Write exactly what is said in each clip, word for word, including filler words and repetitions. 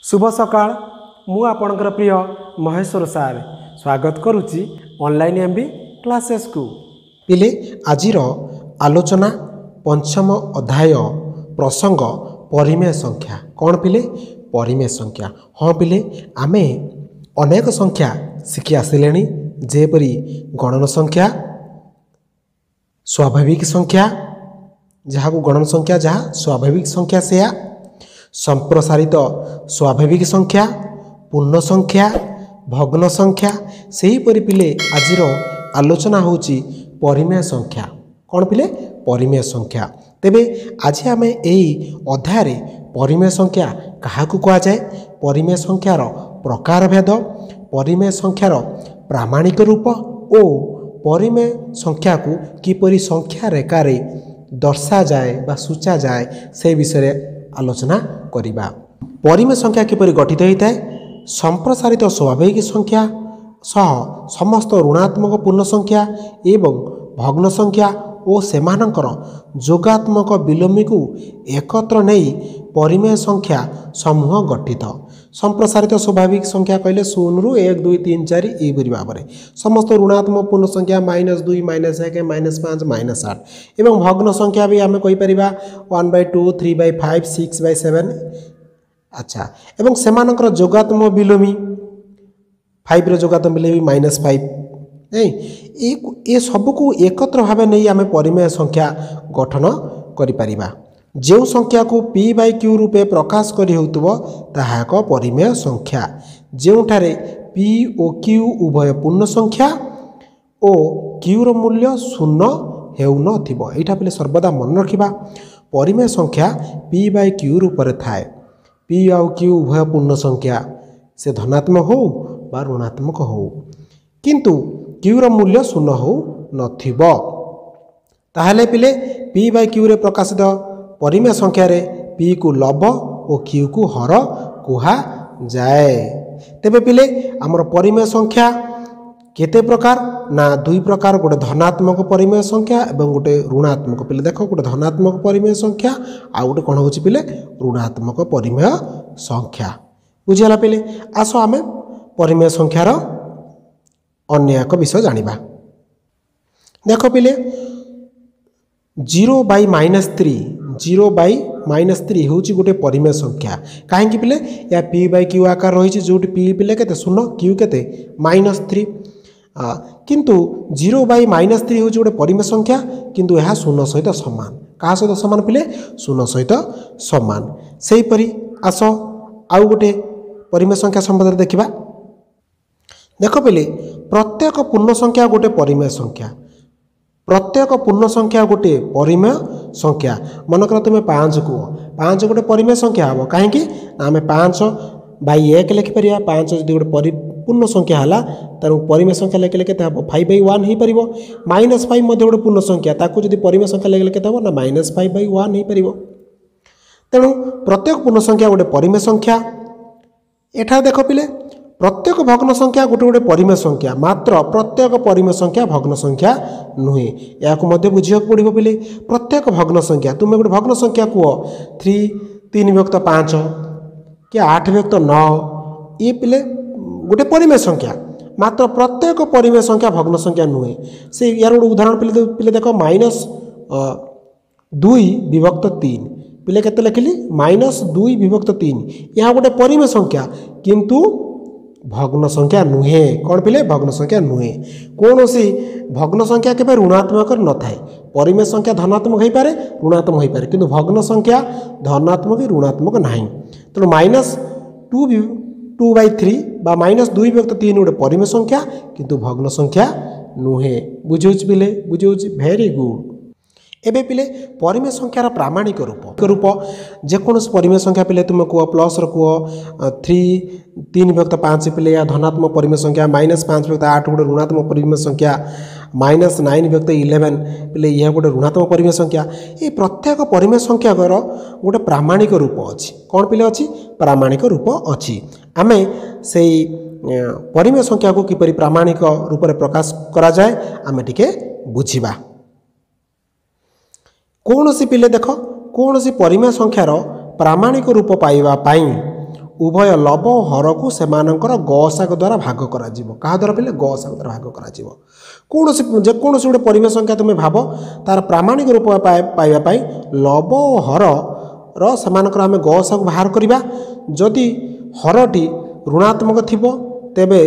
शुभ सकाळ मु आपणकर प्रिय महेश्वर सार स्वागत करुच्ची ऑनलाइन एमबी क्लासेस को पिले आजिर आलोचना पंचम अध्याय प्रसंग परिमेय संख्या कौन पिले परिमेय संख्या। हाँ पिले आमे अनेक संख्या शिखी आसिले जेपरी गणन संख्या स्वाभाविक संख्या जहाँ को गणन संख्या जहाँ स्वाभाविक संख्या से संप्रसारित स्वाभाविक संख्या पूर्ण संख्या भग्न संख्या सही परि पिले आजिर आलोचना होची परिमेय संख्या कौन पिले परिमेय संख्या। तेबे आज आम यही अध्याय परिमेय संख्या क्या कह जाए परिमेय संख्यार प्रकार भेद परिमेय संख्यार प्रामाणिक रूप और परिमेय संख्या को किपरि संख्या रेखार दर्शा जाए बा सूचा जाए से विषय आलोचना करिबा। परिमेय संख्या किपरि गठित होता है संप्रसारित स्वाभाविक संख्या सह समस्त ऋणात्मक पूर्ण संख्या एवं भग्न संख्या और सेमानंकर जोगात्मक विलोमी को एकत्र नहीं परिमेय संख्या समूह गठित। संप्रसारित स्वाभाविक संख्या कहले शून्य रु एक दुई तीन चार यहपरि भाव में समस्त ऋणात्मक पूर्ण संख्या माइनस दुई माइनस एक माइनस पाँच माइनस आठ एवं भग्न संख्या भी आम कहीपर one by two three by five six by seven अच्छा एवं सेमानंकर जोगात्मक विलोमी फाइव जोगात्मक विलोमी माइनस फाइव ए सबको एकत्र भाव नहीं आम परिमेय संख्या गठन करिपरिबा। जो संख्या को पी बाय क्यू रूपे प्रकाश करी होतुबो ताहा एक परिमेय संख्या जोठारे पी और क्यू उभय पूर्ण संख्या और क्यू रो मूल्य शून्य हेउ नथिबो। एटा पले सर्वदा मन रखिबा परिमेय संख्या पी बाय क्यू रूपरे थाए पी आउ क्यू उभय पूर्ण संख्या से धनात्मक हो बा ऋणात्मक हो किंतु क्यू रो मूल्य शून्य हो नथिबो ताहले पिले पी बाय क्यू रे प्रकाशित परिमेय संख्या रे पी को लभ और क्यू को हर कुहा जाए। तेबे पिले आमर परिमेय संख्या केते प्रकार ना दुई प्रकार गोटे धनात्मक परिमेय संख्या एवं गोटे ऋणात्मक पिले देख गोटे धनात्मक परिमेय संख्या आ गोटे कौन होची पिले ऋणात्मक परिमेय संख्या बुझीगला। पिले आस आमे परिमेय संख्यार अन्य एक विषय जानिबा। देख पिले zero by minus three zero by minus three हूँ गोटे परिमेय संख्या कहीं पिले या पी बाई क्यू आकार रही जो पी पिले के शून्य क्यू के माइनस थ्री किंतु जीरो बाई माइनस थ्री हूँ गोटे परिमेय संख्या किंतु यह शून्य सहित सामान क्या सहित सामान पिले शून्य सहित सामान। से परी आस आउ गोटे परिमेय संख्या संबंध में देखा देख पिले प्रत्येक पूर्ण संख्या गोटे परिमेय संख्या प्रत्येक पूर्ण संख्या गोटे परिमेय संख्या मनकर तुम पाँच कह पाँच गोटे परिमेय संख्या हम कहीं आम पाँच बै एक लिखिपर पाँच जो गोटे परिपूर्ण संख्या है तेणु परिमेय संख्या लिखिले के फाइव बै वन हो पार माइनस फाइव गोटे पूर्ण संख्या ताकू जो परिमेय संख्या लिखिले के ना माइनस फाइव बै वन हो पार तेणु प्रत्येक पूर्ण संख्या गोटे परिमेय संख्या। एठा देख पिले प्रत्येक भग्न संख्या गोटे गोटे परिमेय संख्या मात्र प्रत्येक परिमेय संख्या भग्न संख्या नुहे या बुझा पड़ो पिले प्रत्येक भग्न संख्या तुम गोटे भग्न संख्या कह थ्री तीन विभक्त पाँच कि आठ विभक्त नौ ये पिले गोटे परिमेय संख्या मात्र प्रत्येक परिमेय संख्या भग्न संख्या नुहे से यार गोटे उदाहरण पिले पिले देख माइनस दुई विभक्त तीन पिले केते लिखिली माइनस दुई विभक्त तीन यहाँ गोटे परिमेय संख्या किंतु भग्न संख्या नुहे कौन पिले भग्न संख्या नुहे कौन सी भग्न संख्या के ऋणात्मक न थाए परिमेय संख्या धनात्मक हो पारे ऋणात्मक हो पारे किंतु भग्न संख्या धनात्मक ऋणात्मक नहीं तेणु minus two two by three बा माइनस दुई विभक्त तीन गोटे परिमेय संख्या किंतु भग्न संख्या नुहे बुझे पिले बुझे भेरी गुड। एबे पिले परिमेय संख्यार प्रामाणिक रूप रूप जेकोसी परिमेय संख्या पिले तुम कह प्लस कह थ्री तीन विभक्त पाँच पिले या धनात्मक परिमेय संख्या माइनस पाँच विभक्त आठ गोटे ऋणात्मक परिमेय संख्या माइनस नाइन विभक्त इलेवेन पिले यह गोटे ऋणात्मक परिमेय संख्या ये प्रत्येक परिमेय संख्या गोटे प्रामाणिक रूप अच्छी कौन पिले अच्छी प्रामाणिक रूप अच्छी आम से परिमेय संख्या को किपरि प्रामाणिक रूप में प्रकाश करा जाए आम टिके बुझिबा। कौन सी पिले देख कौन सी परिमेय संख्यार प्रामाणिक रूप पाइबा पाई उभय लव और हर को सेमानकर गसाग द्वारा भाग करा जीवो क्या द्वारा पिले गसाग द्वारा भाग करा जीवो कौन जेकोसी गोटे परिमेय संख्या तुम भाव तार प्रामाणिक रूप पाइबा लव और हर रो सेमानकर आम गसाग बाहर करवा जदि हरटी ऋणात्मक थिबो तेबे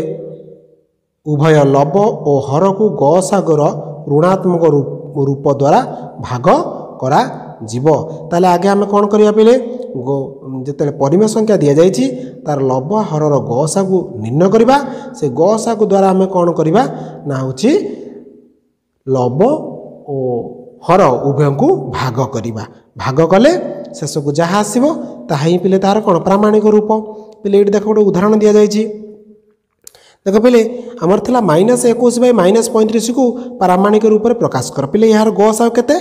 उभय लव और हर को गसागर ऋणात्मक रूप द्वारा भाग करा जीवो ताले आगे आम कौन करिया पिले जिते परिमेय संख्या दि जाइए तार लव हरर गसा को निर्णय करवा से गसा को द्वारा आम कौन करवा ना हूँ लव और हर उभय को भाग करवा भाग कले शेष को जहाँ आसो ताहा ही पिले तार कौन प्रामाणिक रूप पिले ये देख गोटे उदाहरण दि जाइए देख पिले आमर थिला माइनस एकुश बै माइनस पैंतीस को प्रामाणिक रूप से प्रकाश कर पिले यार गसा केते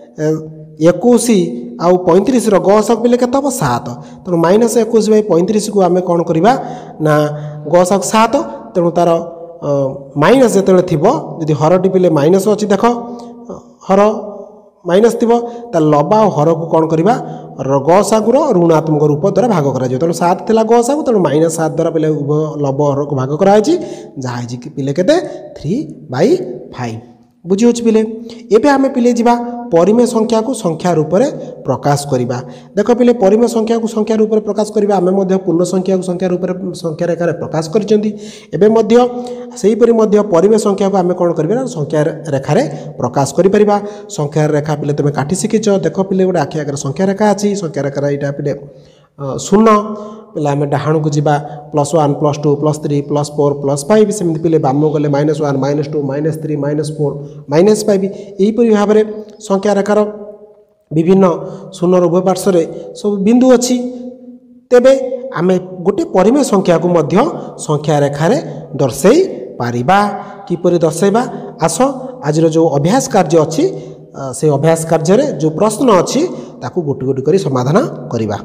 एकुश आउ पैंतीस गसक पिले के हम सात तेणु माइनस एकुश बै पैंतीस को आम कौन करवा ना गसक सात तेणु तार माइनस जो थी जदि हरटी पिले माइनस अच्छी देख हर माइनस थी लबा और हर को कौन करवा गसागुर ऋणात्मक रूप द्वारा भाग करा तेणु सात थिला गसागु तेणु माइनस सात द्वारा पिले लब हर को भाग कराई जहाँ पिले के थ्री बै फाइव बुझी होची पिले एबे आमे पिले जिबा परिमेय संख्या को संख्या रूप में प्रकाश करिबा देख पिले परिमेय संख्या को संख्या रूप में प्रकाश करिबा आमे मध्य पूर्ण संख्या को संख्या रूप में संख्या रेखा प्रकाश करिसेंती एबे मध्य सेही परि मध्य परिमेय संख्या को आमे कोन करिबा संख्या रेखा रे प्रकाश करि परिबा संख्या रेखा पिले तुमे काटी सिखिछ देख पिले गोटे आखि आगे संख्या रेखा अछि संख्या रेखा एटा पिले शून्य पिला आम डाहाण को जीवा plus one plus two plus three plus four plus five सेमती पिले बाम गले minus one minus two minus three minus four minus five यहीपरि भाव में संख्या रेखार विभिन्न शून्यर उभय पार्श्व सब बिंदु अच्छी तेबे आमे गोटे परिमेय संख्या को मध्य संख्या रेखार दर्शई पारिबा किपरि दर्शैबा आस आज जो अभ्यास कार्य अच्छी से अभ्यास कार्य रे जो प्रश्न अच्छी ताकू गोटी गोटी करी समाधान करिबा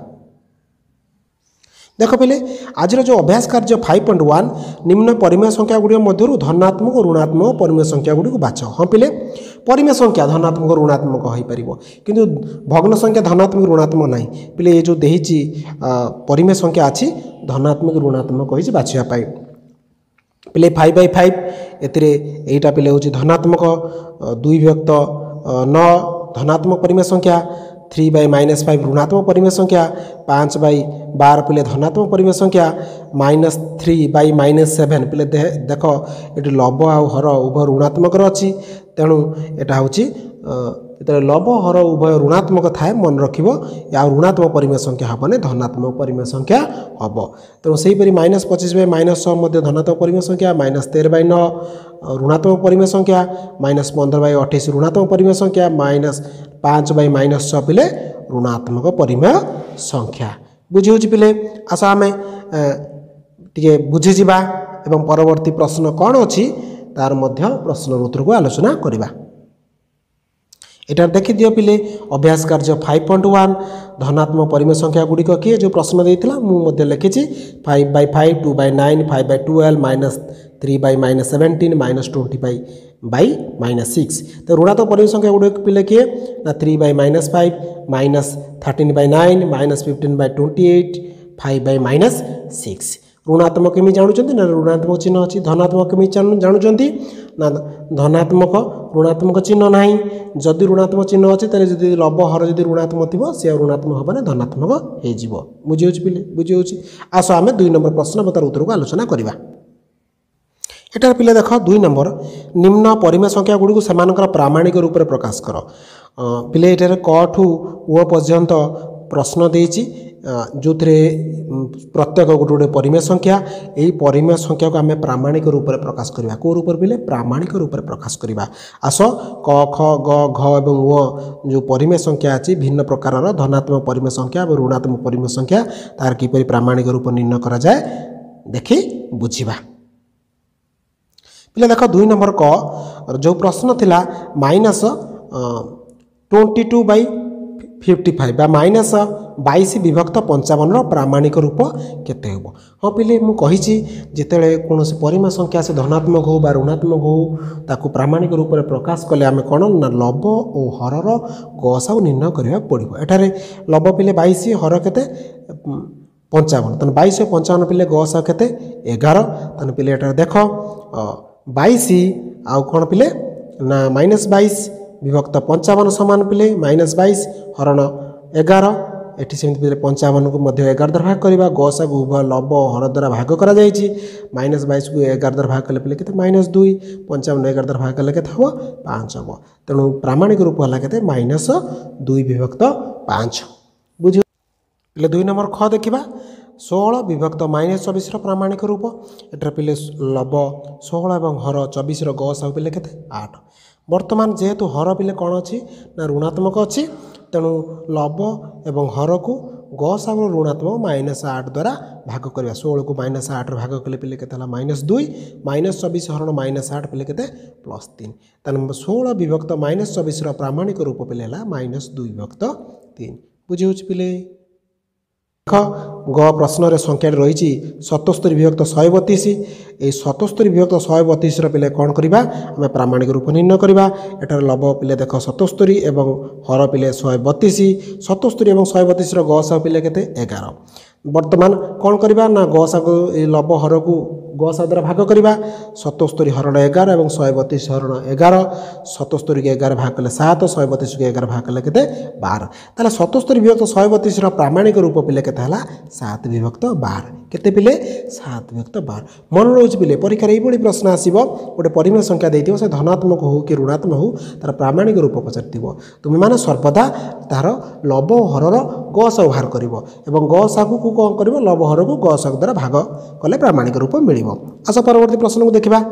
देख पिले आज जो अभ्यास कार्य फाइव पॉइंट वन निम्न परिमेय संख्या गुड़ी मध्य धनात्मक और ऋणात्मक परिमेय संख्या गुड़ी को बाछ हाँ पिले परिमेय संख्या धनात्मक और ऋणात्मक हो पार किंतु भग्न संख्या धनात्मक ऋणात्मक ना पिले ये जो देही परिमेय संख्या अच्छी धनात्मक ऋणात्मक हो बाछापी पिले फाइव बै फाइव एटा पिले हूँ धनात्मक दुई विभक्त नौ धनात्मक परिमेय संख्या थ्री बै माइनस फाइव ऋणात्मक परिमेय संख्या पाँच बै बार पिले धनात्मक परिमेय संख्या minus three by minus seven पिले देख ये लब आ हर उभय ऋणात्मक अच्छी तेणु यहाँ हूँ जो लब हर उभय ऋणात्मक थाए मन रख या ऋणात्मक परिमेय संख्या हेनी धनात्मक परिमेय संख्या हम तेणु से हीपरि माइनस पचिश बै माइनस छः धनात्मक परिमेय संख्या माइनस तेरह बै नौ ऋणात्मक परिमेय संख्या माइनस पंद्रह बै अठाईस ऋणात्मक परिमेय संख्या माइनस पाँच बै माइनस छः पिले ऋणात्मक परिमेय संख्या बुझी होची पिले आस आम टे बुझीजा एवं परवर्ती प्रश्न कौन अच्छी तार मध्य प्रश्न उत्तर को आलोचना करवा एटार देखी दियो पिले अभ्यास कार्य फाइव पॉइंट वन धनात्मक परिमेय संख्या गुड़िक किए जो प्रश्न देता मुझे लिखी five by five two by nine five by twelve minus three by minus seventeen minus twenty by by minus six तो ऋणात्मक परिमेय संख्या गुड़िक पिले किए ना three by minus five minus thirteen by nine minus fifteen by twenty eight five by minus six ऋणात्मक केमी जानुचंती ना ऋणात्मक चिन्ह अच्छी धनात्मक केमी जानुचंती ना धनात्मक ऋणात्मक चिन्ह ना जदि ऋणात्मक चिन्ह अच्छे तेरे जदि लब हर जदि ऋणात्मक थी सी ऋणात्मक हेबानी धनात्मक हो बुझी हो पिले बुझी हो आस आम दुई नंबर प्रश्न तार उत्तर को आलोचना करवा एटार पिले देख दुई नंबर निम्न परिमेय संख्या गुड़ी को सेमानकर प्रामाणिक रूप में प्रकाश कर पिले एटार क ठू ओ पर्यंत प्रश्न देइछि जो थे प्रत्येक गोटे गोटे परिमेय संख्या यही परिमेय संख्या को आम प्रामाणिक रूप में प्रकाश करवा कौ रूप में प्रामाणिक रूप में प्रकाश करवा आस क ख ग घ एवं ओ जो परिमेय संख्या अच्छी भिन्न प्रकार धनात्मक परिमेय संख्या और ऋणात्मक परिमेय संख्या तार किपरि प्रामाणिक रूप निर्णय करा जाए देखि बुझिबा पिले देख दुई नंबर क जो प्रश्न थिला minus twenty two by fifty five माइनस बाईस विभक्त पंचावन प्रामाणिक रूप केते हेबो हाँ पिले मु कहिछि जेतेले कोनोसी परिमेय संख्या से धनात्मक हो बा ऋणात्मक हो ताकू प्रामाणिक रूप में प्रकाश कले आमे कोन ना लब और हरर गसा निर्णय करबा पड़िबो एठारे लब पिले बाईस हर केते पंचावन तेना बैश पंचावन पिले गसा के एगार तेना पिले एटार देख बैश आउ कौन पिले ना माइनस बैश विभक्त पंचावन सामान पिले माइनस बैश हरण एगार एटी सेमती पिले पंचावन को मध्य एगार द्वारा भाग करवा गसा को उभय लब हर द्वारा भाग करा जायछि माइनस बैश को एगार द्वारा भाग कले पिले केते माइनस दुई पंचावन एगार द्वारा भाग कले केते हबो पाँच हबो तेणु प्रामाणिक रूप हला केते माइनस दुई विभक्त पाँच बुझि पिले दुई नंबर ख देखिबा षोहल विभक्त माइनस चौबीस प्रामाणिक रूप एटार पिले लब षोहल और हर चौबीस गस आउ पिले केते आठ वर्तमान जेहेतु हर पिले कौन अच्छी ना ऋणात्मक अच्छी तेणु लब एवं हर को गस आउ ऋणात्मक माइनस आठ द्वारा भाग करवा षोहल को माइनस आठ भाग कले पिले केते माइनस दुई माइनस चौबीस हरण माइनस आठ पिले केते प्लस तीन तेणु षोहल विभक्त माइनस चौबीस प्रामाणिक रूप पिले माइनस दुई विभक्त तीन बुझे पिले ग प्रश्न संख्या रही सतस्तरी विभक्त शहे बतीस ये सतस्तरी विभक्त शहे बतीस पिले कौन करवा आम प्रामाणिक रूप निर्णय करवा एटार लब पिले देख सतस्तरी एवं हर पिले शहे बतीस सतस्तरी और शहे बतीस गस पिले केते एगार वर्तमान कौन करवा ना गसा को लब हर को गसा द्वारा भाग करवा सतस्तरी हरण एगार और शहे बतीस हरण एगार सतस्तरी के एगार भाग कले सात शहे बतीस के एगार भाग कले केते बार ताले सतस्तरी विभक्त शहे बतीस प्रामाणिक रूप पिले केते हला सात विभक्त बार केते पिले सात विभक्त बार मन रोज पिले परीक्षा ये प्रश्न आसो गोटे परिमेय संख्या देती से धनात्मक हो कि ऋणात्मक हो तार प्रामाणिक रूप पचार तुम मैंने सर्वदा तार लब हरर गस बाहर कर गसा को कौन कर लब हर को गस द्वारा भाग कले प्रामाणिक रूप मिल आस परवर्ती प्रश्न को देखा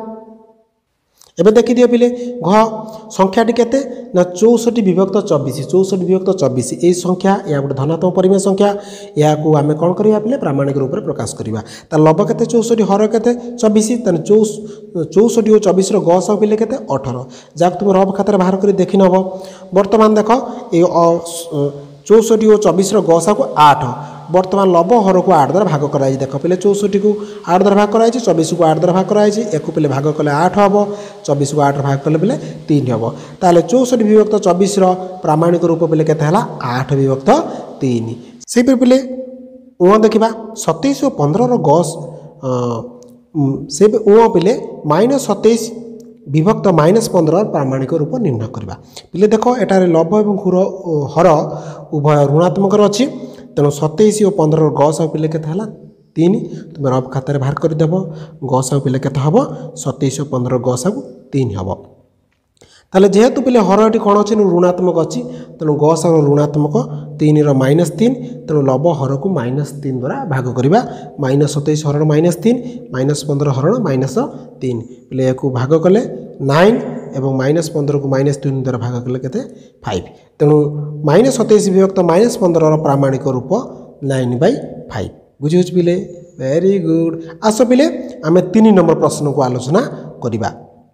एबे देखी दियो पिले घ संख्याटी केते ना चौसठ विभक्त चौबीस चौसठ विभक्त चौबीस ये संख्या या गोटे धनात्मक परिमेय संख्या या को आम कौन करवा पिले प्रामाणिक रूप में प्रकाश करवा तार लब केते चौसठ हर केते चौबीस तेना चौस चौसठ और चौबीस गस पिले केते अठर जहाँ तुम रफ खातार बाहर कर देखी नब वर्तमान देख ये चौसठ और चौबीस गसा को आठ वर्तमान लब हर को आठ द्वारा भाग कराई देख पिले चौसठ को आठ द्वारा भाग कराई चौबीस को आठ द्वारा भाग कराई एक पिले भाग कले आठ हम चौबीस को आठ भाग कले पिले तीन हम ताले चौसठ विभक्त चौबीस प्रामाणिक रूप पिले केते आठ विभक्त तीन से पिले उ देखा सतैश और पंद्रह गस से उ पिले माइनस सतैश विभक्त माइनस पंद्रह प्रामाणिक रूप निर्णय करवा पिले देख एटारे लब और हर उभय ऋणात्मक अच्छी तेणु सतैश और पंद्रह गस पिले केते तीन तुम रफ खातार बाहर करदेव गस पिले केते हम सतैश और पंद्रह गस तीन हम ताले जेहेतु पिले हर ये कौन अच्छे ऋणात्मक अच्छी तेणु गस ऋणात्मक तीन माइनस तीन तेणु लब हर को माइनस तीन द्वारा भाग करवा माइनस सतैश हरण माइनस तीन माइनस पंद्रह हरण माइनस तीन पिले या भाग कले नाइन एवं माइनस पंद्रह को माइनस तीन द्वारा भाग कले केते फाइव तेणु माइनस सतैश विभक्त माइनस पंद्रह प्रामाणिक रूप नाइन बै फाइव बुझे पिले वेरी गुड आस पिले आम तीन नंबर प्रश्न को आलोचना करवा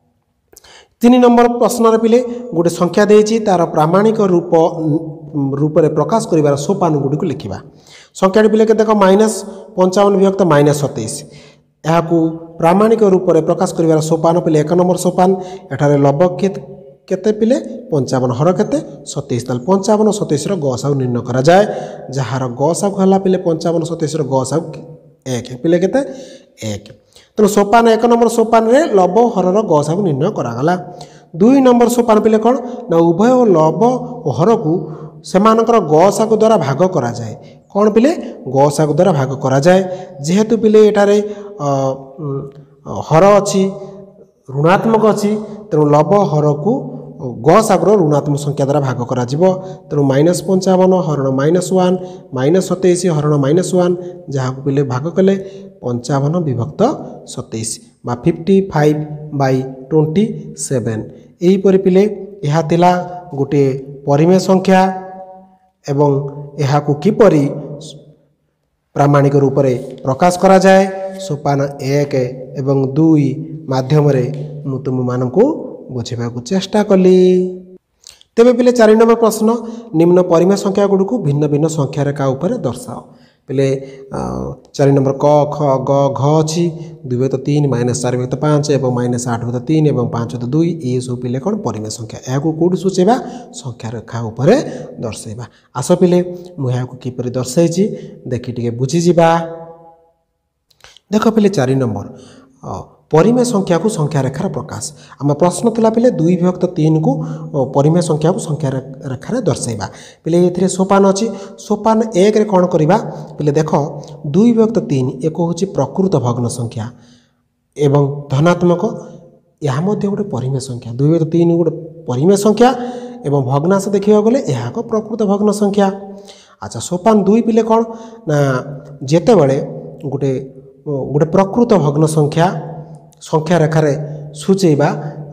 तीन नंबर प्रश्न पिले गोटे संख्या देछि तार प्रामाणिक रूप रूप में प्रकाश कर सोपान गुड़ी को लिखा संख्या पिले के देख माइनस पंचावन विभक्त माइनस सतैश यहाँ प्रामाणिक रूप में प्रकाश कर सोपान पिले एक नंबर सोपान एठारे लब केते पिले पंचावन हर केते सतैश ताल पंचावन सतैश गस आउ निर्णय करा जाए जार गस आउ हला पिले पंचावन सतैश गस आउ एक पिले केते एक तेणु सोपान एक नंबर सोपान रे लब हरर गस आउ निर्णय करागला दुई नंबर सोपान पिले कौन ना उभय लब और हर को सेमानकर गसा को द्वारा भाग करा जाए कौन पिले गसा को द्वारा भाग करा जाए जेहेतु पिले एटारे हर अच्छी ऋणात्मक अच्छी तेणु लब हर को गसागर ऋणात्मक संख्या द्वारा भाग करा तेणु माइनस पंचावन हरण माइनस वन माइनस सतैश हरण माइनस वन जहाँ पिले भाग कले पंचावन विभक्त सतैश बा fifty five by twenty seven यहीपर पिले यह तिला गोटे परिमेय संख्या एवं यह किपरि प्रामाणिक रूप में प्रकाश करा जाए सोपान एक एवं दुई माध्यम मु तुम मानक बुझा चेष्टा कली तेबे पिले चार नंबर प्रश्न निम्न परिमेय संख्या गुड़ी को भिन्न भिन्न संख्या रेखा उपर दर्शाओ पिले चार नंबर क ख ग घ अच्छी दुई व्यक्त तीन माइनस चार व्यक्त पाँच और माइनस आठ व्यक्त तीन और पाँच व्यक्त दुई ये सब पिले कौन परिमेय संख्या यहाँ कौट सूचेबा संख्या रेखा उपर दर्शेबा आस पिले मुझे किपर दर्शाई देखी टे बुझीजा देख पिले चार नंबर परिमेय संख्या को संख्या रेखार प्रकाश आम प्रश्न थिला पिले दुई विभक्त तीन को परिमेय संख्या को संख्या रेखार दर्शाइबा पिले ये सोपान अच्छी सोपान एक रे कौन करवा पिले देख दुई विभक्त तीन एक हूँ प्रकृत भग्न संख्या एवं धनात्मक यह गोटे परिमेय संख्या दुई विभक्त तीन गोटे परिमेय संख्या एवं भग्नांश देखा गले यह एक प्रकृत भग्न संख्या। अच्छा सोपान दुई पिले कौन ना जेते बड़े गोटे गोटे प्रकृत भग्न संख्या संख्या रेखार सूचेबा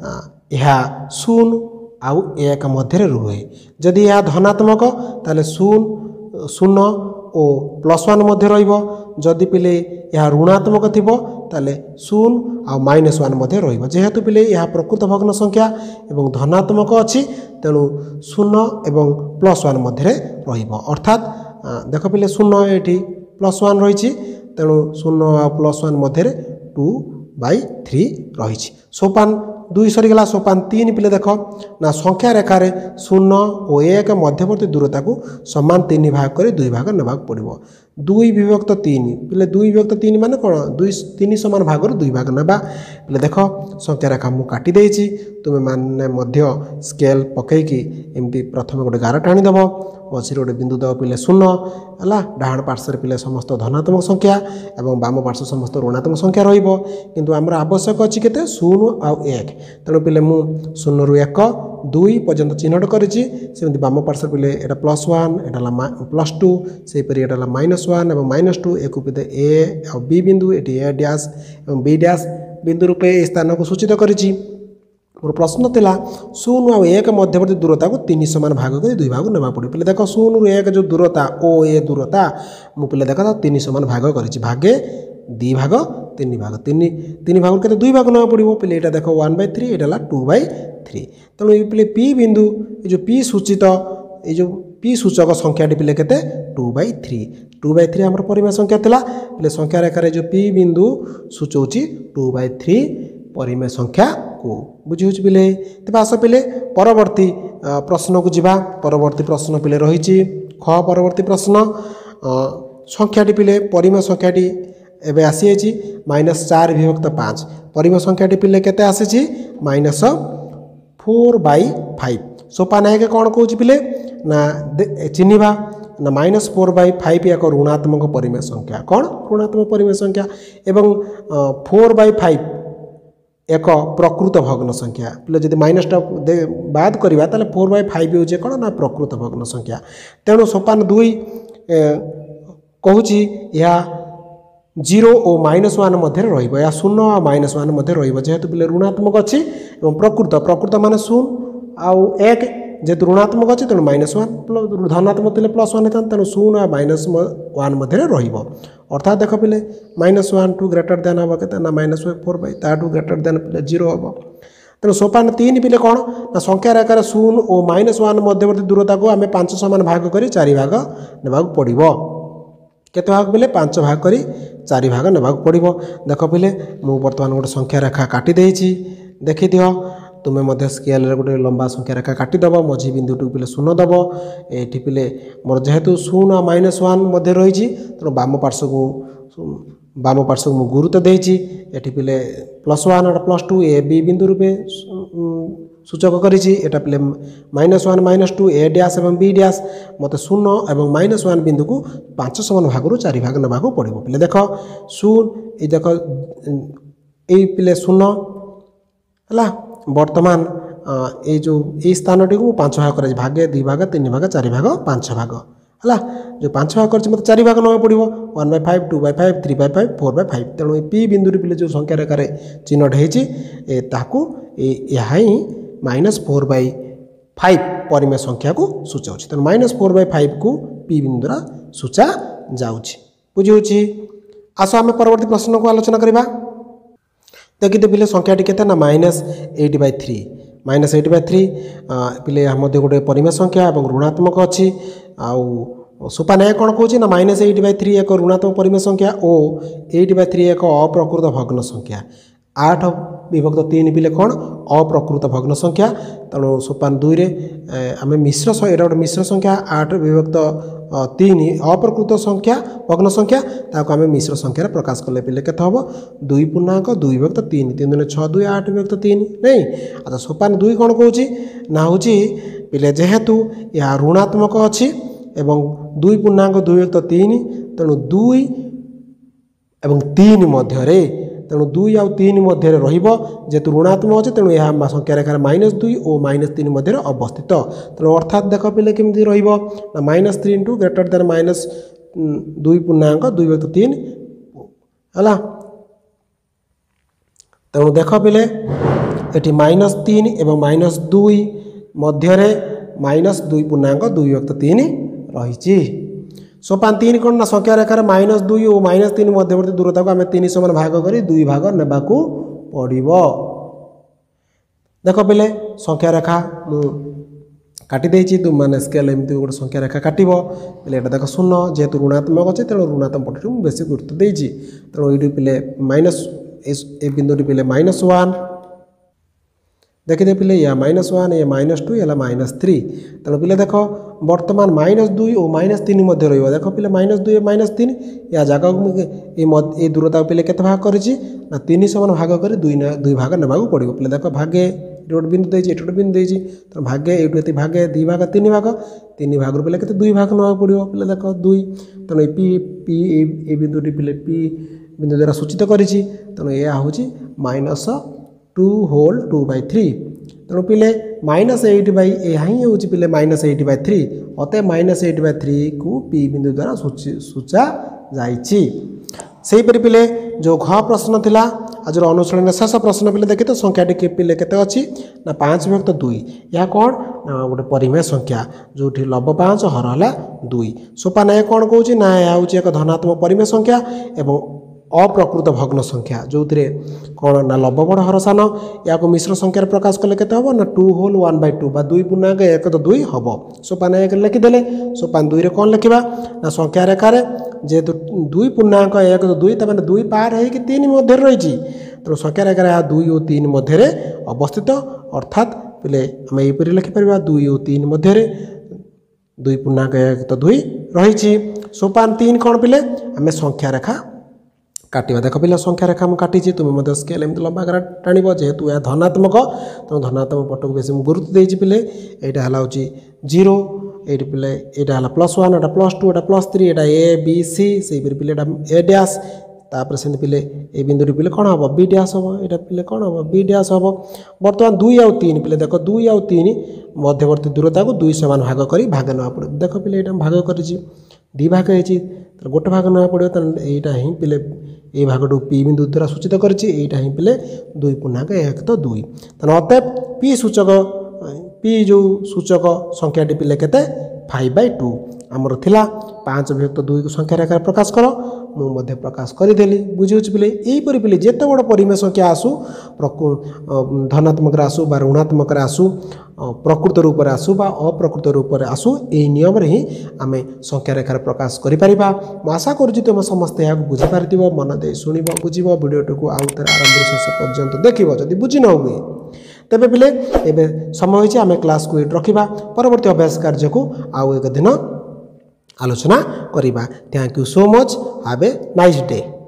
यह शून्य आउ एक मध्य रुहे जदि यह धनात्मक ताले शून्य शून्य और प्लस वन मध्य रही पिले यह ऋणात्मक थी ताले शून्य आ माइनस वन मध्य रही जेहेतु पिले यह प्रकृत भग्न संख्या एवं धनात्मक अच्छी तेणु शून्य एवं प्लस वन मध्य रही अर्थात देख पिले शून्य ये प्लस वन रही तेणु शून्य आ प्लस वन मध्य टू बाई थ्री रही सोपान दुई सरीगला सोपान तीन पिले देख ना संख्या रेखार शून्य और एक मध्यवर्ती दूरता को समान तीन भाग कर दुई भाग नेबा पड़ो दुई विभक्त तीन पिले दुई विभक्त तीन माने कौन दुई तीन समान भाग दुई भाग नेबा पिले देख संख्या रेखा मु काटी देछि तुम माने मध्य स्केल पकईकी एमती प्रथम गोटे गार टाणीदेव मझे गोटे बिंदु देव पिले शून्य है डाण पार्श्व पिले समस्त धनात्मक संख्या और बाम पार्श्व समस्त ऋणात्मक संख्या रु आमर आवश्यक अच्छी के शून्य आउ एक तेणु पिले मु शून्य रु एक दुई पर्यंत चिन्हट करी बाम पार्श्व पिले एटा प्लस वन एटा प्लस टू से एटा माइनस वन और माइनस टू एक पिले ए और बी बिंदु ये ए डैश और बी डैश बिंदु रूपे स्थान को सूचित करी मोर प्रश्न थिला शून्य और एक मध्यवर्ती दूरता को तीन समान भाग कर दुई भाग नेबा पड़े पिले देख शून्य रु एक जो दूरता ओ ए दूरता मु पिले देख तीन समान भाग करी भागे दी भाग तीन भाग तीन तीन भाग के दुई भाग नेबा पड़ो पिले यहाँ देख वन बै थ्री यहाँ टू बै थ्री तेणु ये पिले पी बिंदु ये जो पी सूचित ये जो पी सूचक संख्याटी पिले के two by three two by three आम परिमेय संख्या थिला पिले संख्या रेखार जो पी बिंदु सूचौची टू बै थ्री परिमेय संख्या को बुझी हो पिले तेज आस पिले परवर्ती प्रश्न को जीवा परवर्ती प्रश्न पिले रही ख परवर्ती प्रश्न संख्याटी पिले परिमेय संख्याटी एवं आसी माइनस चार विभक्त पाँच परिमेय संख्याटी पिले केते आसी माइनस फोर बै फाइव सोपान एक कौन कौच पिले ना चिन्हवा ना माइनस फोर बै फाइव एक ऋणात्मक परिमेय संख्या कौन ऋणात्मक परिमेय संख्या एवं फोर बै फाइव एक प्रकृत भग्न संख्या पिले जब माइनस टा बाद करवा ताले फोर बै फाइव हो कौन ना प्रकृत भग्न संख्या तेणु सोपान दुई कहूँ या जीरो और माइनस वन मध्य रहा शून्य और माइनस वन मध्य रेतु पिले ऋणात्मक अच्छी प्रकृत प्रकृत मान शून्य आउ एक जेहेतु ऋणात्मक अच्छी तेणु माइनस वन धनात्मक थे प्लस वन होता तेणु शून्य और माइनस वन मध्य अर्थात देख पिले minus one two greater than हम के minus four by two greater than पिले जीरो हम तेणु सोपान तीन पिले कौन ना संख्या रेखार शून्य और माइनस वन मध्यवर्ती दूरता को आम पांच समान भाग कर चारि भाग नेबा पड़ो केते भाग पिले पांच भाग करी चारि भाग नेबा पड़ो देख पिले मु बर्तमान गोटे संख्या रेखा काटी देछि देखि दियो तुम्हें मध्य स्केल रे गोटे लंबा संख्या रेखा काटिदेव मझी बिंदुटू पिले शून्य दब ये पिले मोर जेहेतु शून्य माइनस वन मध्य रही तेणु बाम पार्श्व को बाम पार्श्व को गुरुत्व देछि ये पिले प्लस वन और प्लस टू ए बी बिंदु रूपे सूचक करी एटा पिले minus one minus two A dash और बी डैश मत शून्य और माइनस वन बिंदु को पांच समान भाग चारि भाग नेबा पड़ो पिले देख शून्य ये देख ये पिले शून्य है वर्तमान ये जो ये स्थान टी को पांच भाग कर भागे दुई भाग तीन भाग चारि भाग पांच भाग है जो पांच भाग कर मतलब चारि भाग नेबा पड़ो one by five two by five three by five four by five तेणु पी बिंदु पिले जो संख्या रेखार चिन्हट होता ही माइनस फोर बै फाइव परिमेय संख्या को सूचाऊँ तेणु माइनस फोर बै फाइव को पी बिंदुरा सूचा जाऊँगी बुझी आस आम परवर्ती प्रश्न को आलोचना करवा देखते पिले संख्याटी के ना minus eight by three minus eight by three पिले गोटे परिमेय संख्या और ऋणात्मक अच्छी आउ सोपान एक कौन कौन ना माइनस एट बै थ्री एक ऋणात्मक परिमेय संख्या और एट बै थ्री एक अप्रकृत भग्न संख्या आठ विभक्त तीन पिले कौन अप्रकृत भग्न संख्या तेणु सोपान दुई रे आम मिश्र यहाँ गोटे मिश्र संख्या आठ विभक्त तीन अप्रकृत संख्या भग्न संख्या ताको आम मिश्र संख्यार प्रकाश कले पिले केते हम दुई पूर्णांक दुई विभक्त तीन तीन दिन छः दुई आठ विभक्त तीन नहीं। अच्छा सोपान दुई कौन कौच ना हूँ पिले जेहेतु यह ऋणात्मक अच्छी एवं दुई पूर्णांक दुई विभक्त तीन तेणु दुई एवं तीन मध्य तेणु दुई आउ तीन मध्य जेहेतु ऋणात्मक अच्छे तेणु यह संख्या रेखार माइनस दुई और माइनस तीन मध्य अवस्थित तेणु अर्थात देख पे केमती ना minus three into greater than minus दुई पूर्णांक दुई विभक्त तीन है तेणु देख पे ये माइनस तीन एवं माइनस दुई मध्य माइनस दुई पूर्णांक दुई विभक्त तीन रही। सोपान तीन कौन ना संख्या रेखार माइनस दुई और माइनस तीन मध्यवर्ती दूरता को आम तीन समान भाग कर दुई भाग नेबा पड़ो। देख पे संख्या रेखा मु काटिदेची तुम मैंने स्केल एमती गोटे संख्या रेखा काट पे देख शून्य जेहेतु ऋणात्मक अच्छे तेणु ऋणात्मक पट बेस गुरुत्व देती तेणु ये पे माइनस ए बिंदुटी पे माइनस वन देखिए पे या माइनस वन या माइनस टू या माइनस थ्री तेणु पे देख बर्तमान माइनस दुई और माइनस तीन मध्य रही देख पे माइनस दुई माइनस तीन या जगह ये दूरता पे के भाग कर तीन समान भाग कर दुई दुई भाग नेबा पड़ो पे देख भागे गोटे बिंदु देती गोटे बिंदु देती तो भागे ये भागे दुई भाग तीन भाग तीन भाग पे के दुई भाग नेबा पड़ो पे देख दुई तेणु पी पी ए बिंदुटी पे पी बिंदु द्वारा सूचित करी तेणु यह हूँ minus two whole two by three तेणु पिले माइनस एट बै यह ही हूँ पिले माइनस एट बै थ्री अतः माइनस एट बै थ्री को पी बिंदु द्वारा सूचा जापरी पिले जो घ प्रश्न थिला आज अनुशीलन शेष प्रश्न पिले देखिए तो संख्याटी के पिले केते अच्छी ना पाँच विभक्त दुई या कौन ना गोटे परिमेय संख्या जो लब पाँच हर है दुई। सोपान एक कौन कौन ना यह हूँ एक धनात्मक परिमेय संख्या एवं अप्रकृत भग्न संख्या जो थे कौन ना लब बड़ हर सान या मिश्र संख्यार प्रकाश कले के हम ना two whole one by two बा दुई पूर्णांक एक तो दुई हम सोपान एक लिखिदे सोपान दुई कौन लिखा ना संख्या रेखार जेहेतु दुई पूर्णांक एक तो दुई तक दुई पार हो तीन मध्य रही तेणु संख्या रेखार यह दुई और तीन मध्य अवस्थित अर्थात पे आम यहपरी लिखिपर दुई और तीन मध्य दुई पूर्णांक एक तो दुई रही। सोपान तीन कौन पिले आम संख्या रेखा काटिबा देख पे संख्या रेखा मुझे काटी तुम्हें स्केल एमती लंबा कर टाण जेहेतु यह धनात्मक तेणु धनात्मक पट को बेस गुरुत्व देती पे यहाँ हूँ जीरो ये पे यहाँ प्लस वन एटा प्लस टू एटा प्लस थ्री एटा ए बी सी से पे ए डैश तापर से पे ए बिंदुटी पे कौन हम बी डैश हम यहाँ पे कौन हम बी डैश हम बर्तमान दुई आउ तीन पे देख दुई आउ तीन मध्यवर्ती दूरता को दुई समान भाग कर भाग ना पड़ो देख पे यहाँ भाग कर दी भाग होती गोटे भाग ना पड़ो यहाँ ही पे ये भागटू पी बिंदु द्वारा सूचित करटा ही पे दुई पूर्णांक एक तो दुई तेना अतएव पी सूचक पी जो सूचक संख्याटी पे के फाइव बै टू आमर थिला पाँच विभक्त दुई को संख्या रेखा प्रकाश कर मुझे प्रकाश करदेली बुझे पे यहीपरि पे जिते बड़ परिमेय संख्या आसू धनात्मक आसू बा ऋणात्मक आसू प्रकृत रूप से आसू बा अप्रकृत रूप से आसू यही नियम ही आम संख्या रेखार प्रकाश करिपरिबा। मैं आशा करुँच तुम समस्ते यहाँ बुझीपार मन दे शुण बुझ भिडियोटी को आउ थे आरंभ शेष पर्यंत देख जदि बुझी न हुए तेरे पिले एवं समय होती आम क्लास को रखा परवर्ती अभ्यास कार्य को आउ एक दिन आलोचना करिबा। Thank you so much, have a nice day.